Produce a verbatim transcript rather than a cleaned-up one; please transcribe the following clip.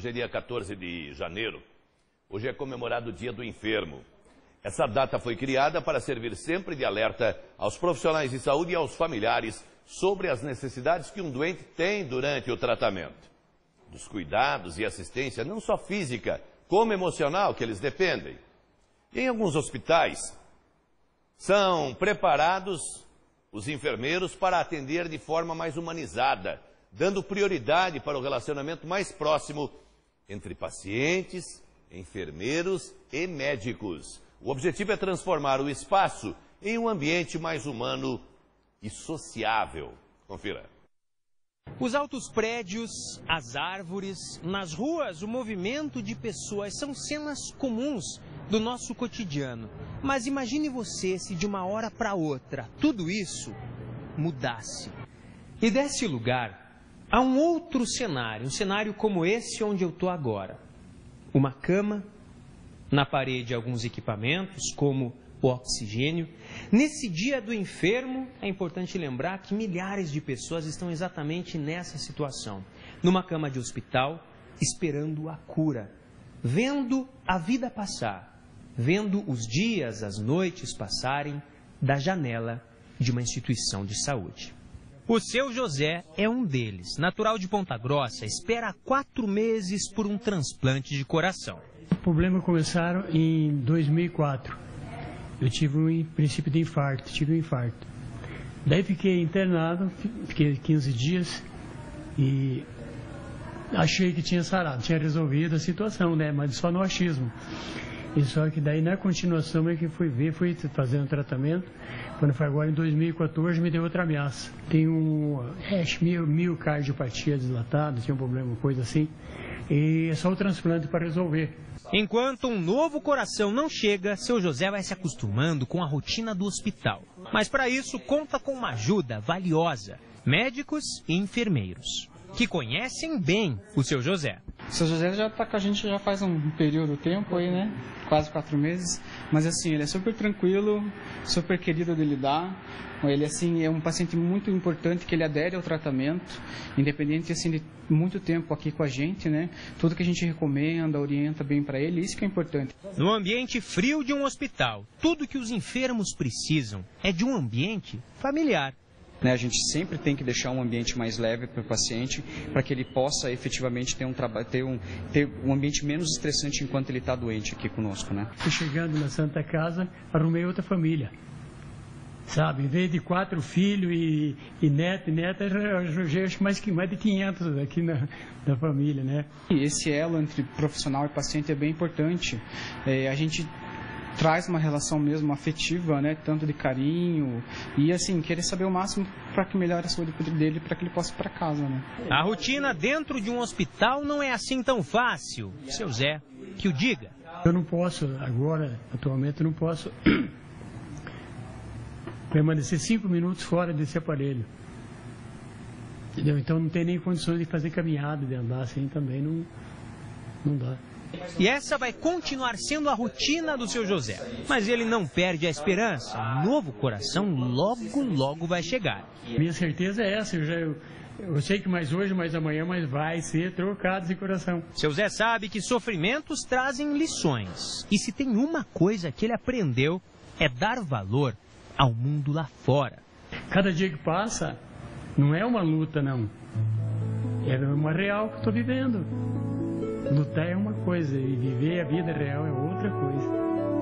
Hoje é dia quatorze de janeiro. Hoje é comemorado o Dia do Enfermo. Essa data foi criada para servir sempre de alerta aos profissionais de saúde e aos familiares sobre as necessidades que um doente tem durante o tratamento. Dos cuidados e assistência, não só física, como emocional, que eles dependem. E em alguns hospitais, são preparados os enfermeiros para atender de forma mais humanizada, dando prioridade para o relacionamento mais próximo entre pacientes, enfermeiros e médicos. O objetivo é transformar o espaço em um ambiente mais humano e sociável. Confira. Os altos prédios, as árvores, nas ruas o movimento de pessoas são cenas comuns do nosso cotidiano. Mas imagine você se de uma hora para outra tudo isso mudasse e desse lugar a um outro cenário, um cenário como esse onde eu estou agora. Uma cama, na parede alguns equipamentos como o oxigênio. Nesse dia do enfermo, é importante lembrar que milhares de pessoas estão exatamente nessa situação. Numa cama de hospital, esperando a cura, vendo a vida passar, vendo os dias, as noites passarem da janela de uma instituição de saúde. O seu José é um deles. Natural de Ponta Grossa, espera há quatro meses por um transplante de coração. O problema começaram em dois mil e quatro. Eu tive um princípio de infarto, tive um infarto. Daí fiquei internado, fiquei quinze dias e achei que tinha sarado, tinha resolvido a situação, né? Mas só no achismo. E só que daí na continuação é que fui ver, fui fazendo tratamento. Quando foi agora em dois mil e quatorze me deu outra ameaça. Tem um é, miocardiopatia dilatada, tinha um problema, coisa assim. E é só o transplante para resolver. Enquanto um novo coração não chega, seu José vai se acostumando com a rotina do hospital. Mas para isso conta com uma ajuda valiosa, médicos e enfermeiros, que conhecem bem o seu José. O seu José já está com a gente já faz um período de tempo aí, né? Quase quatro meses. Mas assim, ele é super tranquilo, super querido de lidar. Ele assim é um paciente muito importante que ele adere ao tratamento, independente assim de muito tempo aqui com a gente, né? Tudo que a gente recomenda, orienta bem para ele, isso que é importante. No ambiente frio de um hospital, tudo que os enfermos precisam é de um ambiente familiar. A gente sempre tem que deixar um ambiente mais leve para o paciente, para que ele possa efetivamente ter um, trabalho, ter um, ter um ambiente menos estressante enquanto ele está doente aqui conosco, né? Chegando na Santa Casa, arrumei outra família. Sabe, em vez de quatro filhos e, e neto e neta, eu já acho mais, mais de quinhentos aqui na, na família, né? E esse elo entre profissional e paciente é bem importante. É, a gente traz uma relação mesmo afetiva, né, tanto de carinho e assim, querer saber o máximo para que melhore a saúde dele, para que ele possa ir para casa, né? A rotina dentro de um hospital não é assim tão fácil. Seu Zé, que o diga. Eu não posso, agora, atualmente, não posso permanecer cinco minutos fora desse aparelho. Entendeu? Então não tem nem condições de fazer caminhada, de andar assim também, não, não dá. E essa vai continuar sendo a rotina do seu José. Mas ele não perde a esperança. Um novo coração logo, logo vai chegar. Minha certeza é essa. Eu, já, eu, eu sei que mais hoje, mais amanhã, mas vai ser trocado esse coração. Seu Zé sabe que sofrimentos trazem lições. E se tem uma coisa que ele aprendeu, é dar valor ao mundo lá fora. Cada dia que passa, não é uma luta, não. É uma real que eu estou vivendo. Lutar é uma coisa e viver a vida real é outra coisa.